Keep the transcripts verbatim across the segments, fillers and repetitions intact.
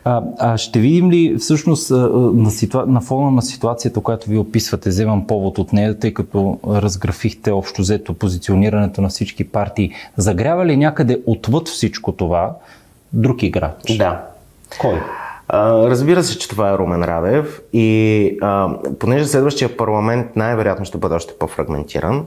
А, а ще видим ли всъщност на, ситуа... на фона на ситуацията, която ви описвате, вземам повод от нея, тъй като разграфихте общо взето позиционирането на всички партии, загрява ли някъде отвъд всичко това друг играч? Да. Кой? А, разбира се, че това е Румен Радев и а, понеже следващия парламент най-вероятно ще бъде още по-фрагментиран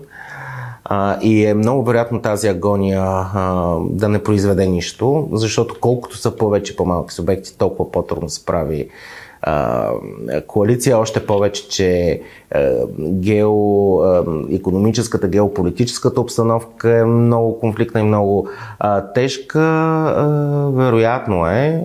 а, и е много вероятно тази агония а, да не произведе нищо, защото колкото са повече по-малки субекти, толкова по-трудно се прави а, коалиция, още повече, че а, гео, а, икономическата, геополитическата обстановка е много конфликтна и много а, тежка. А, вероятно е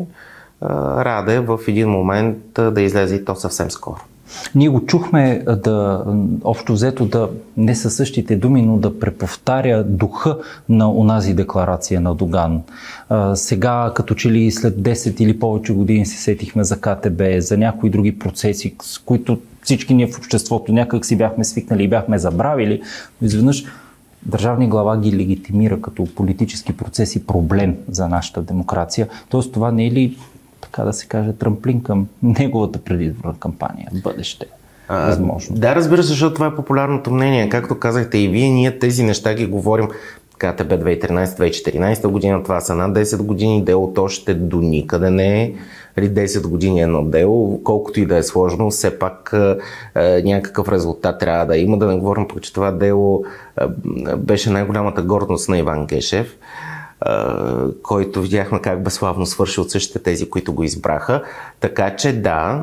Раде в един момент да излезе и то съвсем скоро. Ние го чухме да, общо взето да не със същите думи, но да преповтаря духа на онази декларация на Доган. А, сега, като че ли след десет или повече години се сетихме за Ка Те Бе, за някои други процеси, с които всички ние в обществото някак си бяхме свикнали и бяхме забравили, но изведнъж държавния глава ги легитимира като политически процеси проблем за нашата демокрация. Тоест това не е ли, така да се каже, трамплин към неговата предизборна кампания в бъдеще? Възможно. А, да, разбира се, защото това е популярното мнение. Както казахте и вие, ние тези неща ги говорим Ка Те Бе две хиляди и тринадесета - две хиляди и четиринадесета година, това са над десет години, делото още до никъде не е. десет години едно дело, колкото и да е сложно, все пак е, някакъв резултат трябва да има. Да не говорим пък, че това дело е, беше най-голямата гордост на Иван Гешев, е, който видяхме как безславно свърши от същите тези, които го избраха. Така че да,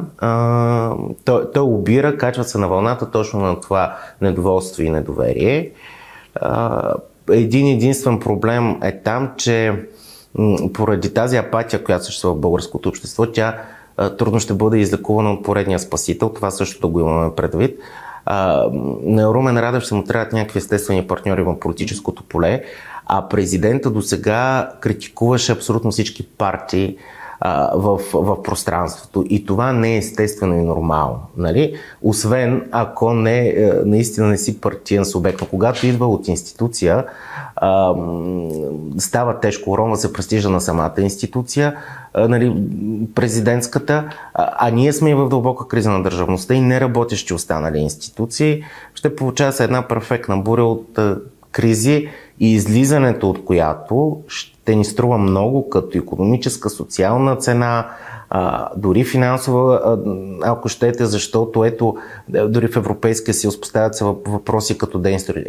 е, той, той обира, качва се на вълната точно на това недоволство и недоверие. Е, един единствен проблем е там, че поради тази апатия, която съществува в българското общество, тя а, трудно ще бъде излекувана от поредния спасител. Това също да го имаме предвид. А, на Румен Радев ще му трябват някакви естествени партньори в политическото поле, а президента досега критикуваше абсолютно всички партии а, в, в пространството. И това не е естествено и нормално. Нали? Освен ако не, наистина не си партиен субект. Но когато идва от институция, а, става тежко, уронва се престижа на самата институция, а, нали, президентската, а, а ние сме и в дълбока криза на държавността и неработещи останали институции. Ще получава се една перфектна буря от а, кризи и излизането от която ще ни струва много като икономическа, социална цена, а, дори финансова, а, ако щете, защото ето, дори в Европейския съюз поставят се въпроси като деинстри...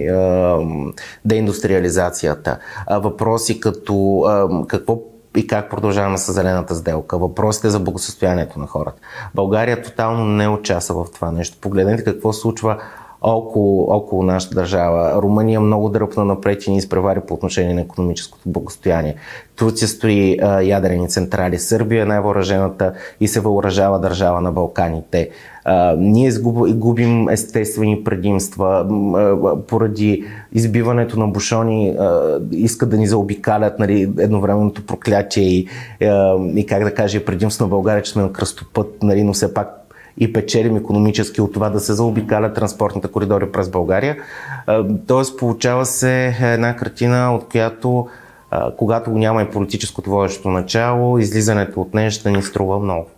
деиндустриализацията, а, въпроси като а, какво и как продължаваме с зелената сделка, въпросите за благосъстоянието на хората. България тотално не участва в това нещо. Погледнете какво случва около, около нашата държава. Румъния много дръпна напред и ни изпревари по отношение на икономическото благосостояние. Турция строи а, ядрени централи. Сърбия е най-въоръжената и се въоръжава държава на Балканите. А, ние губим естествени предимства а, поради избиването на бушони. А, искат да ни заобикалят, нали, едновременното проклятие и, а, и как да кажа, предимство на България, че сме на кръстопът, нали, но все пак и печелим икономически от това да се заобикалят транспортните коридори през България. Тоест получава се една картина, от която, когато няма и политическото водещо начало, излизането от нея ще ни струва много.